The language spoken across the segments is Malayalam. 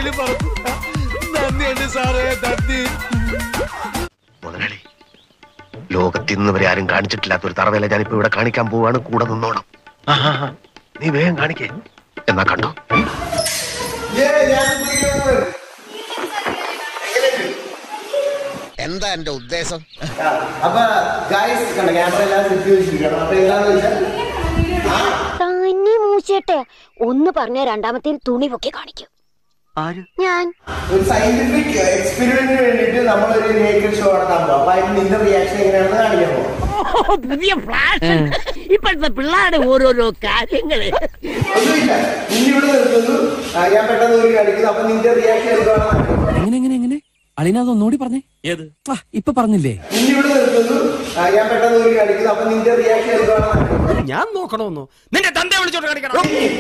ആരെങ്കിലും പറഞ്ഞു. നന്ദിയുണ്ട് സാറേ, നന്ദി. മുതലാളി, ലോകത്തിന്ന് വരെ ആരും കാണിച്ചിട്ടില്ലാത്ത ഒരു തറവേല ഞാനിപ്പോ ഇവിടെ കാണിക്കാൻ പോവാണ്. കൂടെ നിന്നോണം. നീ വേഗം കാണിക്കേ. എന്നാ കണ്ടോ? എന്താ എന്റെ ഉദ്ദേശം? തന്നെ മൂച്ചേട്ടെ ഒന്ന് പറഞ്ഞ രണ്ടാമത്തെ തുണി പൊക്കി കാണിക്കും. ഞാൻ ഒരു സയന്റിഫിക് എക്സ്പെരിമെന്റിന് വേണ്ടിട്ട് നമ്മളൊരു നേക്കഡ് ഷോ നടത്താൻ പോകും. അപ്പൊ അതിന് നിന്റെ റിയാക്ഷൻ എങ്ങനെയാണെന്ന് കാണിക്കാൻ പോകും. പുതിയ ഫ്ലാഷ് ഇപ്പോഴത്തെ പിള്ളേരുടെ ഓരോരോ കാര്യങ്ങള്. ഒന്നുമില്ല, നിന്നിവിടെ നിർത്തുന്നു, ഞാൻ പെട്ടെന്ന് ഒരു കാണിക്കുന്നു. അപ്പൊ നിന്റെ റിയാക്ഷൻ എങ്ങനെ അളിനതൊന്നുകൂടി പറഞ്ഞേ. ഏത് ഇപ്പൊ പറഞ്ഞില്ലേ? നിന്നിവിടെ നിർത്തുന്നു, ഞാൻ പെട്ടെന്ന് ഒരു കാണിക്കുന്നു. അപ്പൊ നിന്റെ റിയാക്ഷൻ ഞാൻ നോക്കണമെന്നോ? നിന്റെ തന്റെ വിളിച്ചോട്ട് കാണിക്കണം.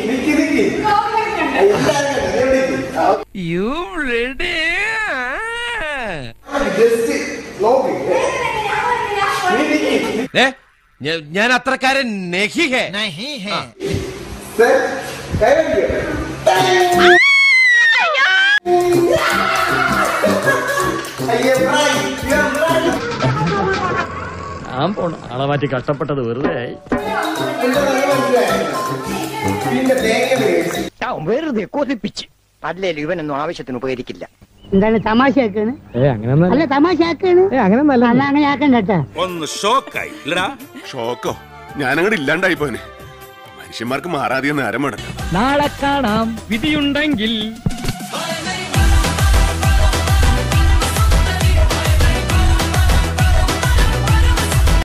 ഞാൻ അത്രക്കാരൻ ഞാൻ പോണം. ആളെ മാറ്റി കഷ്ടപ്പെട്ടത് വെറുതെ വെറുതെ കൊതിപ്പിച്ച്. അല്ലേലും ഇവനൊന്നും ആവശ്യത്തിന് ഉപകരിക്കില്ല. എന്താണ് തമാശയാക്കാണ്? അല്ല തമാശയാക്കാണ്. അങ്ങനെ ആക്കണ്ടട്ടാ. ഒന്ന് ഷോക്കായി ഇല്ലടാ. ഷോക്കോ? ഞാനങ്ങോട്ട് ഇല്ലാണ്ടായി പോനെ. മനുഷ്യന്മാർക്ക് മാറാതെ നേരം വേണം. നാളെ കാണാം വിധിയുണ്ടെങ്കിൽ.